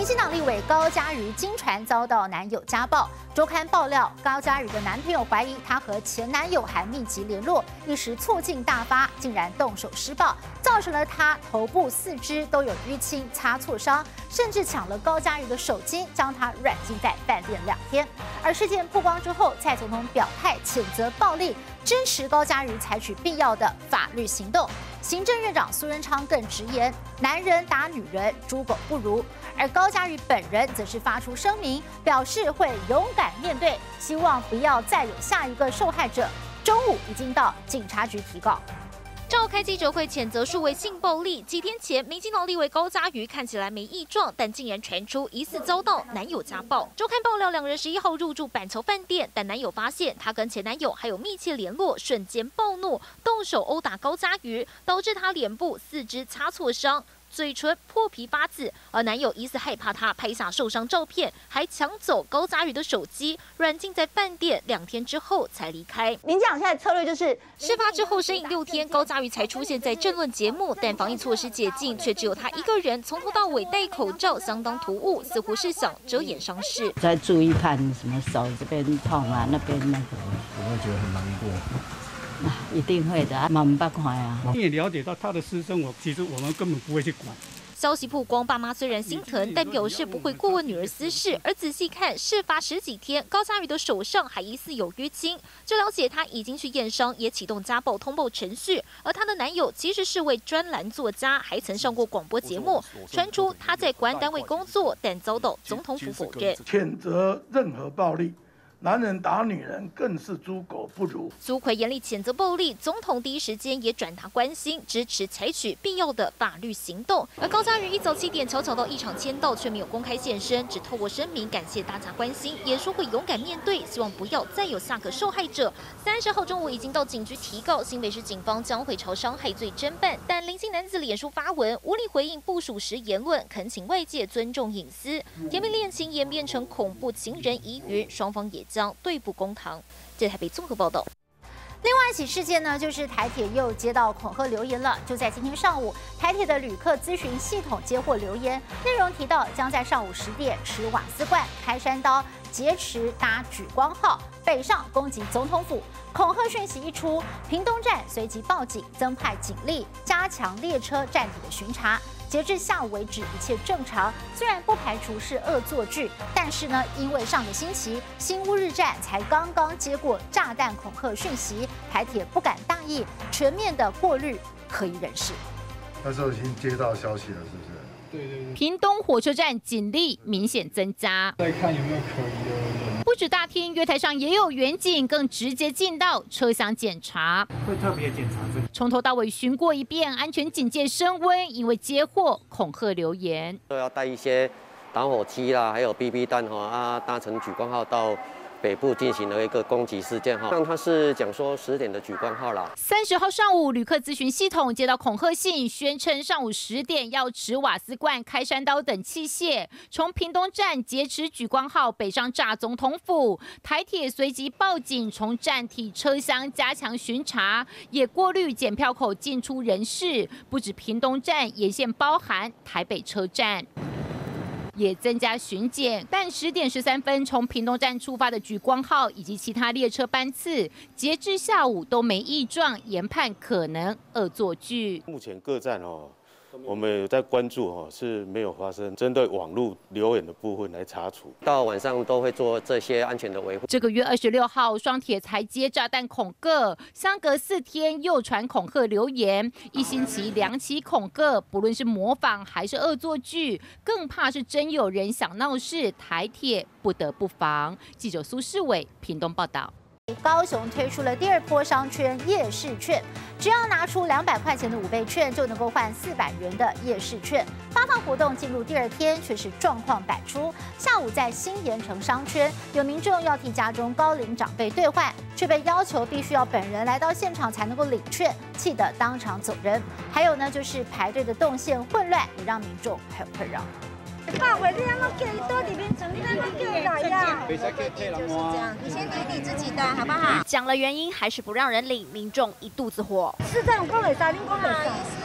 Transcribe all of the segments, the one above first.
民进党立委高嘉瑜经传遭到男友家暴，周刊爆料高嘉瑜的男朋友怀疑她和前男友还密集联络，一时醋劲大发，竟然动手施暴，造成了她头部、四肢都有淤青、擦挫伤，甚至抢了高嘉瑜的手机，将她软禁在饭店2天。而事件曝光之后，蔡总统表态谴责暴力，支持高嘉瑜采取必要的法律行动。行政院长苏贞昌更直言，男人打女人，猪狗不如。而高嘉瑜本人则是发出声明，表示会勇敢面对，希望不要再有下一个受害者。中午已经到警察局提告。 召开记者会谴责数位性暴力。几天前，民进党立委高嘉瑜看起来没异状，但竟然传出疑似遭到男友家暴。周刊爆料，两人11号入住板桥饭店，但男友发现她跟前男友还有密切联络，瞬间暴怒，动手殴打高嘉瑜，导致她脸部、四肢擦挫伤。嘴唇破皮发紫，而男友疑似害怕她拍下受伤照片，还抢走高嘉瑜的手机，软禁在饭店2天之后才离开。 民进党现在策略就是， 事发之后深影6天，高嘉瑜才出现在政论节目，但防疫措施解禁，却只有她一个人，从头到尾戴口罩，相当突兀，似乎是想遮掩伤势。 在注意看什么手这边痛啊，那边那个， 我会觉得很难过。 一定会的，蛮不快啊。 你也了解到他的私生活，其实我们根本不会去管。 消息曝光，爸妈虽然心疼，但表示不会过问女儿私事。而仔细看，事发10几天，高嘉瑜的手上还疑似有淤青。据了解，她已经去验伤，也启动家暴通报程序。而她的男友其实是位专栏作家，还曾上过广播节目。传出他在国安单位工作，但遭到总统府否认。 谴责任何暴力。男人打女人更是猪狗不如。 苏揆严厉谴责暴力，总统第一时间也转达关心，支持采取必要的法律行动。而高嘉瑜一早7点悄悄到议场签到，却没有公开现身，只透过声明感谢大家关心，也说会勇敢面对，希望不要再有下个受害者。30号中午已经到警局提告，新北市警方将会朝伤害罪侦办。但林姓男子脸书发文无力回应不属实言论，恳请外界尊重隐私。甜蜜恋情演变成恐怖情人疑云，双方也将对簿公堂。这台北综合报道。 另外一起事件呢，就是台铁又接到恐吓留言了。就在今天上午，台铁的旅客咨询系统接获留言，内容提到将在上午10点持瓦斯罐、开山刀劫持搭莒光号北上攻击总统府。恐吓讯息一出，屏东站随即报警，增派警力加强列车站体的巡查。截至下午为止，一切正常。虽然不排除是恶作剧，但是呢，因为上个星期新乌日站才刚刚接过炸弹恐吓讯息，台铁不敢大意，全面的过滤可疑人士。 那时候已经接到消息了，是不是？ 对。屏东火车站警力明显增加， 再看有没有可疑的人。 不止大厅月台上也有远警，更直接进到车厢检查， 会特别检查这个。 从头到尾巡过一遍，安全警戒升温，因为接获恐吓留言， 都要带一些打火机啦，还有 BB 弹搭乘莒光号到北部进行了一个攻击事件像他是讲说10点的莒光号啦。 30号上午，旅客咨询系统接到恐吓信，宣称上午10点要持瓦斯罐、开山刀等器械，从屏东站劫持莒光号北上炸总统府。台铁随即报警，从站体、车厢加强巡查，也过滤检票口进出人士，不止屏东站，沿线包含台北车站。也增加巡检，但10点13分从屏东站出发的莒光号以及其他列车班次，截至下午都没异状，研判可能恶作剧。 目前各站我们有在关注是没有发生针对网络留言的部分来查处， 到晚上都会做这些安全的维护。 这个月26号，双铁才接炸弹恐吓，相隔4天又传恐吓留言，1星期2起恐吓，不论是模仿还是恶作剧，更怕是真有人想闹事，台铁不得不防。记者苏世伟屏东报道。 高雄推出了第2波商圈夜市券，只要拿出200块钱的5倍券，就能够换400元的夜市券。发放活动进入第2天，却是状况百出。下午在新盐城商圈，有民众要替家中高龄长辈兑换，却被要求必须要本人来到现场才能够领券，气得当场走人。还有呢，就是排队的动线混乱，也让民众很困扰。 爸，我这样都叫你多里面整，你那么叫来呀？就是这样，你先领你自己的好不好？ 讲了原因，还是不让人领，民众一肚子火。 是这种讲袂使，恁讲袂使。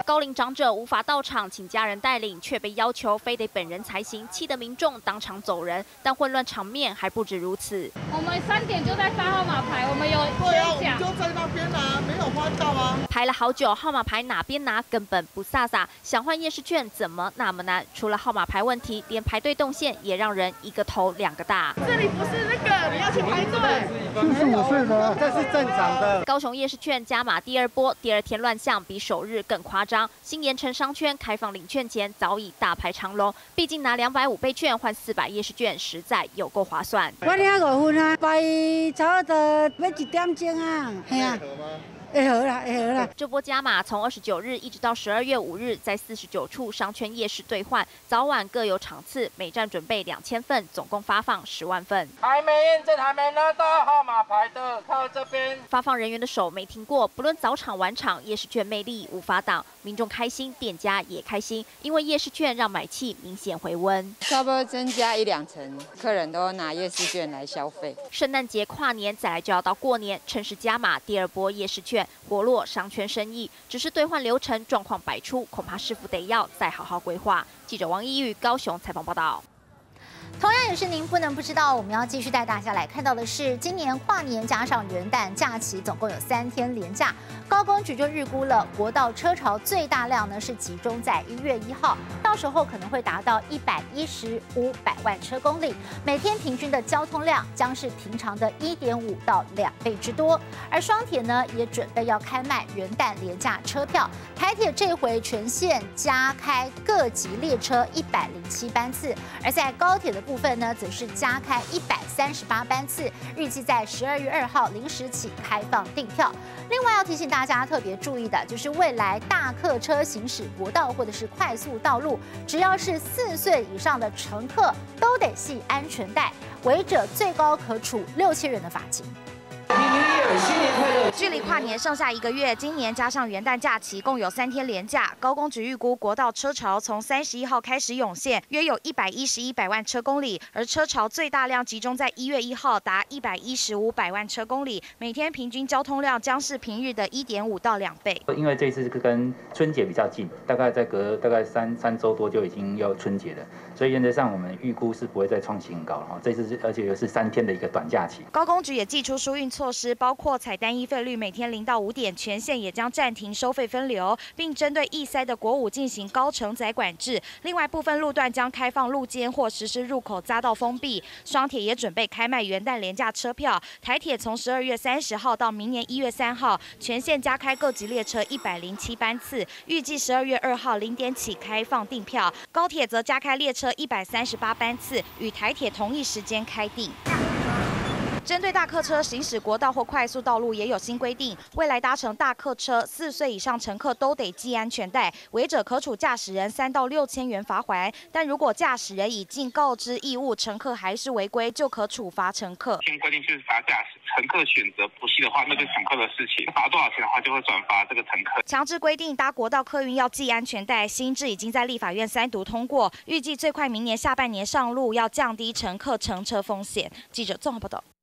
高龄长者无法到场，请家人带领，却被要求非得本人才行，气得民众当场走人。但混乱场面还不止如此。 我们3点就在发号码牌，我们有先讲， 就在那边拿，没有换到啊。 排了好久，号码牌哪边拿根本不飒飒。想换夜市券怎么那么难？除了号码牌问题，连排队动线也让人一个头两个大。 这里不是那个，你要去排队。 45岁的，这是正常的。 高雄夜市券加码第2波，第2天乱象比首日更夸张。新盐城商圈开放领券前早已大排长龙，毕竟拿250倍券换400夜市券，实在有够划算。 我领5分啊，排差不多要1点钟啊，系啊。 会合啦。 这波加码从29日一直到12月5日，在49处商圈夜市兑换，早晚各有场次，每站准备2000份，总共发放10万份。 还没验证、还没拿到号码牌的，靠这边。 发放人员的手没停过，不论早场晚场，夜市券魅力无法挡，民众开心，店家也开心，因为夜市券让买气明显回温， 差不多增加1-2成，客人都拿夜市券来消费。 圣诞节、跨年，再来就要到过年，趁势加码第2波夜市券。 活络商圈生意，只是兑换流程状况百出，恐怕师傅得要再好好规划。记者王一宇高雄采访报道。 同样也是您不能不知道，我们要继续带大家来看到的是，今年跨年加上元旦假期，总共有3天连假。高公局就预估了国道车潮最大量呢是集中在1月1号，到时候可能会达到115百万车公里，每天平均的交通量将是平常的1.5到2倍之多。而双铁呢也准备要开卖元旦连假车票，台铁这回全线加开各级列车107班次，而在高铁的部分呢，则是加开138班次，预计在12月2号0时起开放订票。另外要提醒大家特别注意的，就是未来大客车行驶国道或者是快速道路，只要是4岁以上的乘客，都得系安全带，违者最高可处6000元的罚金。 新年快乐！距离跨年剩下1个月，今年加上元旦假期，共有3天连假。高公局预估国道车潮从31号开始涌现，约有111百万车公里，而车潮最大量集中在1月1号，达115百万车公里，每天平均交通量将是平日的1.5到2倍。 因为这次跟春节比较近，大概再隔大概3周多就已经要春节了，所以原则上我们预估是不会再创新高了哈。这次而且又是3天的一个短假期。 高公局也祭出疏运措施，包括采单一费率每天0到5点，全线也将暂停收费分流，并针对易塞的国5进行高承载管制。另外部分路段将开放路肩或实施入口匝道封闭。双铁也准备开卖元旦连假车票，台铁从12月30号到明年1月3号，全线加开各级列车107班次，预计12月2号0点起开放订票。高铁则加开列车138班次，与台铁同一时间开订。 针对大客车行驶国道或快速道路也有新规定，未来搭乘大客车4岁以上乘客都得系安全带，违者可处驾驶人3到6000元罚锾。但如果驾驶人已尽告知义务，乘客还是违规，就可处罚乘客。 现规定就是罚驾驶，乘客选择不系的话，那就是乘客的事情。罚多少钱的话，就会转罚这个乘客。 强制规定搭国道客运要系安全带，新制已经在立法院3读通过，预计最快明年下半年上路，要降低乘客乘车风险。记者综合报道。